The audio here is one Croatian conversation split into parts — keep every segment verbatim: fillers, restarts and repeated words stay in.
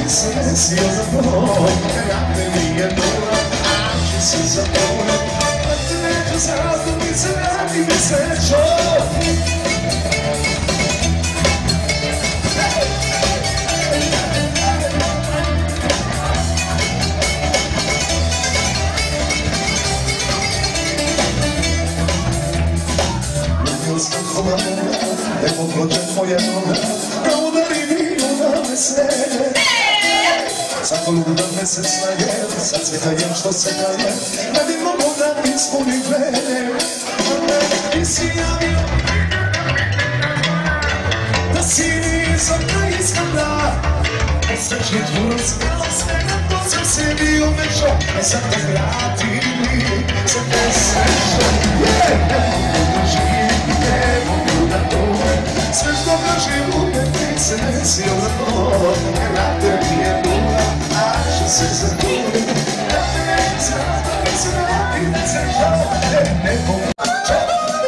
Sio za to, ja te nije dobra, a si za to. A te neću zazdobnice, radi mi srećo. Ljubio sam koga moga, evo prođe tvoje noga, da udari vino na veselje. Svako ludan mesec na jel, sad cvjetajem što se daje, da bi mogo da mi ispuni želje. Ti si javio, da si mi zorna iskanda, osjećni tvoj spjelo sve na to sam se bio mešo, a sad te vrati mi, sad te srećo. Ne mogu da to, sve što kažem uvijek ti se desio na to, ja te nije dobra. Se zatvori, da te zatvori, zatvori, da se žale, ne pomoće.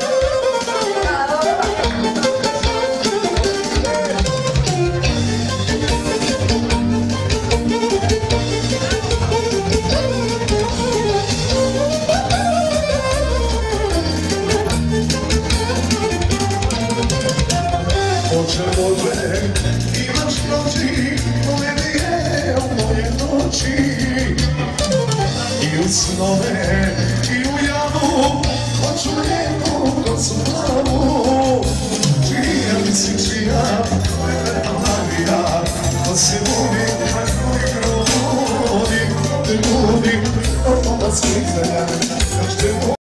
Oče Bože, imaš noći, moje nije u moje noći. I u snove, i u javu, hoću lijepu kocu glavu. Čija mi si čija, preveta Marija, ko se vodi, na tvoj grudi, te vodi, od toga svih zelja, još te vodi.